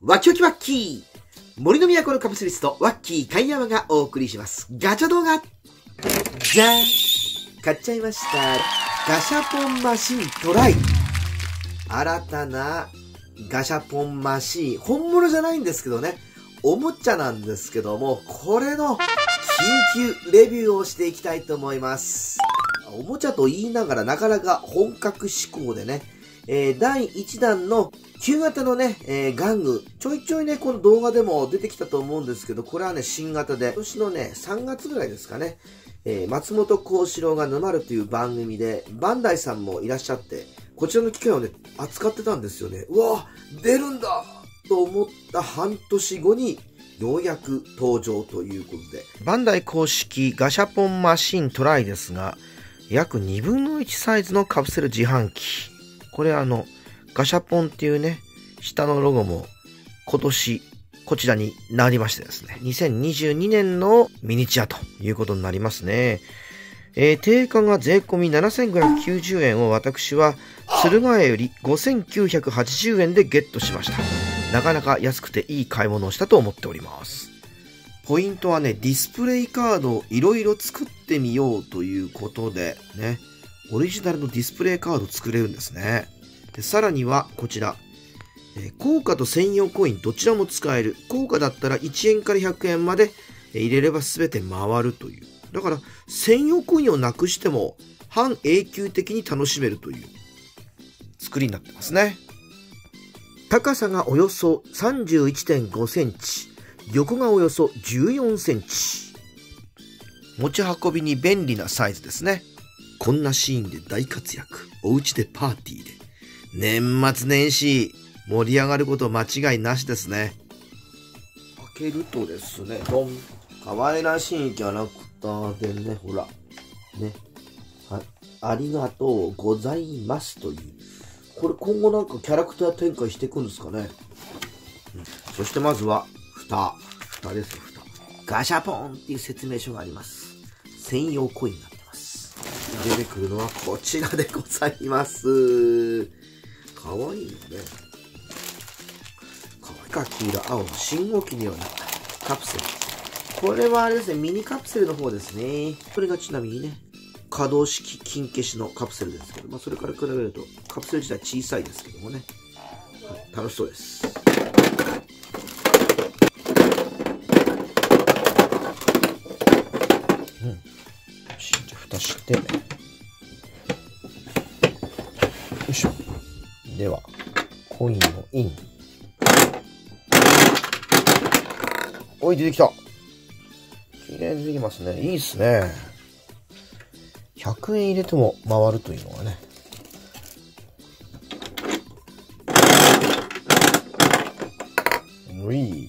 ワキワキワッキー森の都のカプセリスト、ワッキー貝山がお送りします。ガチャ動画じゃーん、買っちゃいました。ガシャポンマシントライ。新たなガシャポンマシン。本物じゃないんですけどね。おもちゃなんですけども、これの緊急レビューをしていきたいと思います。おもちゃと言いながらなかなか本格志向でね、第1弾の旧型のね、玩具、ちょいちょいね、この動画でも出てきたと思うんですけど、これはね、新型で、今年のね、3月ぐらいですかね、松本幸四郎が沼るという番組で、バンダイさんもいらっしゃって、こちらの機械をね、扱ってたんですよね。うわ、出るんだと思った半年後に、ようやく登場ということで。バンダイ公式ガシャポンマシントライですが、約2分の1サイズのカプセル自販機。これガシャポンっていうね、下のロゴも今年こちらになりましてですね、2022年のミニチュアということになりますね。定価が税込み7590円を私は駿河屋より5980円でゲットしました。なかなか安くていい買い物をしたと思っております。ポイントはね、ディスプレイカードをいろいろ作ってみようということでね、オリジナルのディスプレイカード作れるんですね。で、さらにはこちら、硬貨と専用コインどちらも使える。硬貨だったら1円から100円まで入れれば全て回るという。だから専用コインをなくしても半永久的に楽しめるという作りになってますね。高さがおよそ 31.5 センチ。横がおよそ14センチ。持ち運びに便利なサイズですね。こんなシーンで大活躍。お家でパーティーで。年末年始、盛り上がること間違いなしですね。開けるとですね、ドン。可愛らしいキャラクターでね、ほら。ね。はい。ありがとうございますという。これ今後なんかキャラクター展開していくんですかね。そしてまずは、蓋ですよ、蓋。ガシャポンっていう説明書があります。専用コインになってます。出てくるのはこちらでございます。かわいいよね。赤、黄色、青の信号機のようなカプセル。これはあれですね、ミニカプセルの方ですね。これがちなみにね、可動式金消しのカプセルですけど、それから比べるとカプセル自体小さいですけどもね。はい、楽しそうです。じゃあ蓋して、よいしょ。では、コインをイン。おい、出てきた。綺麗に出てきますね。いいっすね。100円入れても回るというのがね。うい。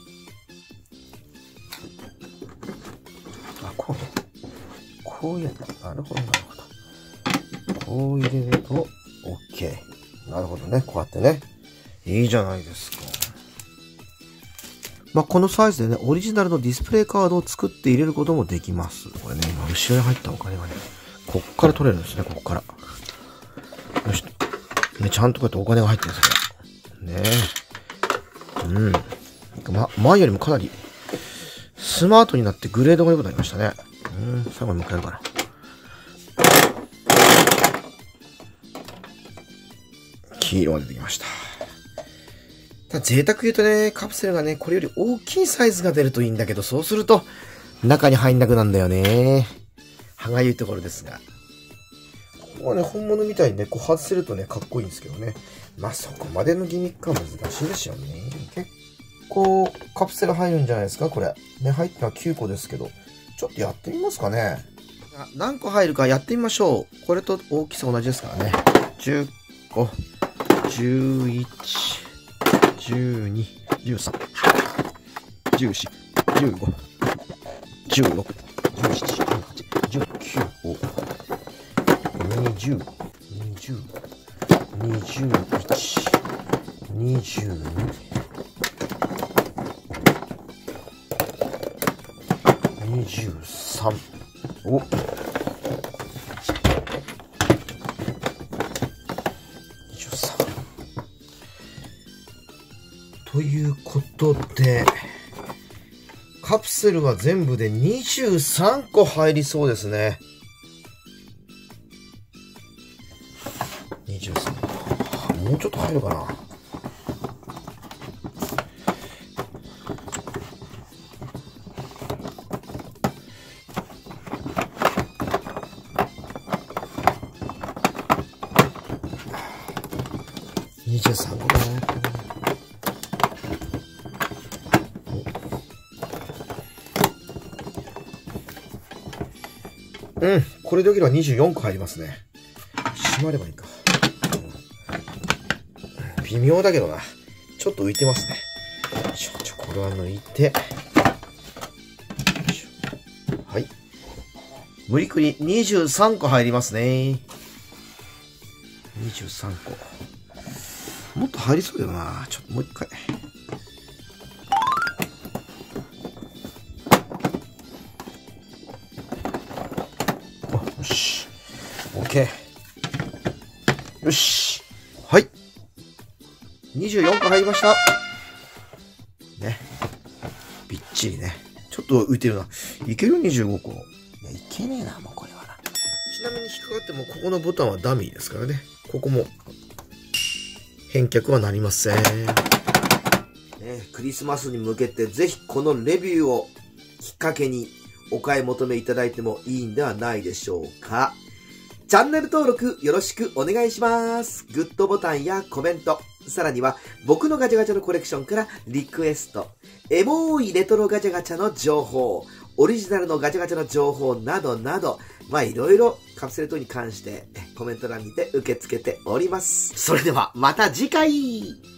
あ、こういうの。なるほど、なるほど。こう入れると、OK。なるほどね。こうやってね。いいじゃないですか。このサイズでね、オリジナルのディスプレイカードを作って入れることもできます。これね、今、後ろに入ったお金がね、こっから取れるんですね、こっから。よし。ね、ちゃんとこうやってお金が入ってるんですよ。ねえ。前よりもかなり、スマートになってグレードが良くなりましたね。最後にもう一回やるかな。黄色が出てきました。贅沢言うとね、カプセルがね、これより大きいサイズが出るといいんだけど、そうすると、中に入んなくなんだよね。歯がゆいところですが。ここはね、本物みたいにね、こう外せるとね、かっこいいんですけどね。そこまでのギミックは難しいでしょうね。結構、カプセル入るんじゃないですか、これ。ね、入ったのは9個ですけど。ちょっとやってみますかね。何個入るかやってみましょう。これと大きさ同じですからね。10個、11、12、13、14、15、16、17、18、19、20、21、22、23。おっ。 ということで、カプセルは全部で23個入りそうですね。23個。もうちょっと入るかな。23個だね。うん、これでよければ24個入りますね。閉まればいいか。微妙だけどな。ちょっと浮いてますね。これは抜いて。はい。無理くり23個入りますね。23個。もっと入りそうだよな。ちょっともう一回。よし。OK。よし。はい。24個入りました。ね。びっちりね。ちょっと浮いてるな。いける ?25 個。いや、いけねえな、もうこれはな。ちなみに引っかかっても、ここのボタンはダミーですからね。ここも、返却はなりません。ね、クリスマスに向けて、ぜひこのレビューをきっかけに、お買い求めいただいてもいいんではないでしょうか。チャンネル登録よろしくお願いします。グッドボタンやコメント、さらには僕のガチャガチャのコレクションからリクエスト、エモいレトロガチャガチャの情報、オリジナルのガチャガチャの情報などなど、いろいろカプセルトイに関してコメント欄にて受け付けております。それではまた次回。